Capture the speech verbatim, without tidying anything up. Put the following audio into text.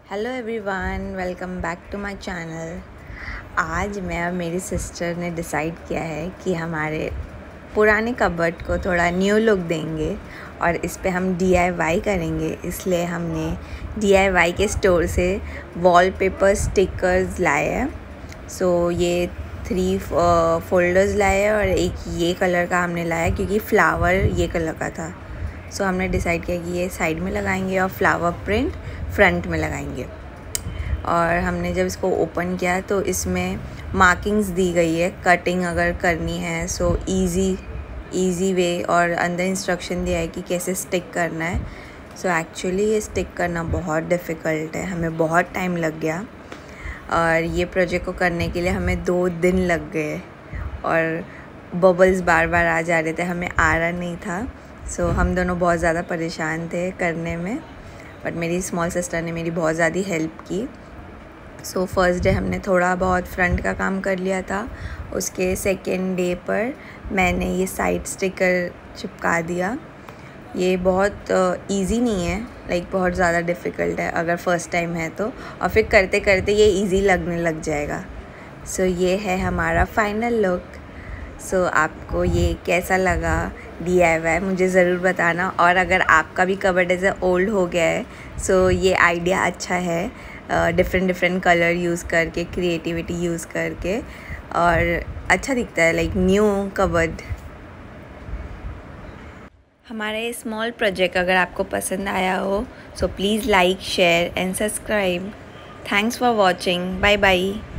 Hello everyone, welcome back to my channel. आज मैं और मेरी सिस्टर ने डिसाइड किया है कि हमारे पुराने कबर्ड को थोड़ा न्यू लुक देंगे और इस पे हम डी आई वाई करेंगे। इसलिए हमने डी आई वाई के स्टोर से वॉलपेपर स्टिकर्स लाए हैं। सो ये थ्री फोल्डर्स लाए हैं और एक ये कलर का हमने लाया क्योंकि फ्लावर ये कलर का था। सो so, हमने डिसाइड किया कि ये साइड में लगाएंगे और फ्लावर प्रिंट फ्रंट में लगाएंगे। और हमने जब इसको ओपन किया तो इसमें मार्किंग्स दी गई है कटिंग अगर करनी है। सो इजी इजी वे और अंदर इंस्ट्रक्शन दिया है कि कैसे स्टिक करना है। सो so, एक्चुअली ये स्टिक करना बहुत डिफ़िकल्ट है, हमें बहुत टाइम लग गया और ये प्रोजेक्ट को करने के लिए हमें दो दिन लग गए और बबल्स बार बार आ जा रहे थे, हमें आ रहा नहीं था। सो so, हम दोनों बहुत ज़्यादा परेशान थे करने में, बट मेरी स्मॉल सिस्टर ने मेरी बहुत ज़्यादा हेल्प की। सो फर्स्ट डे हमने थोड़ा बहुत फ्रंट का काम कर लिया था। उसके सेकेंड डे पर मैंने ये साइड स्टिकर चिपका दिया। ये बहुत इजी uh, नहीं है, लाइक बहुत ज़्यादा डिफ़िकल्ट है अगर फर्स्ट टाइम है तो, और फिर करते करते ये इजी लगने लग जाएगा। सो so, ये है हमारा फाइनल लुक। सो so, आपको ये कैसा लगा डी आई वाई मुझे ज़रूर बताना। और अगर आपका भी कबर्ड ऐसे ओल्ड हो गया है सो so ये आइडिया अच्छा है, डिफरेंट डिफरेंट कलर यूज़ करके, क्रिएटिविटी यूज़ करके, और अच्छा दिखता है लाइक न्यू कबर्ड। हमारा ये स्मॉल प्रोजेक्ट अगर आपको पसंद आया हो so please like, share and subscribe. Thanks for watching. Bye bye.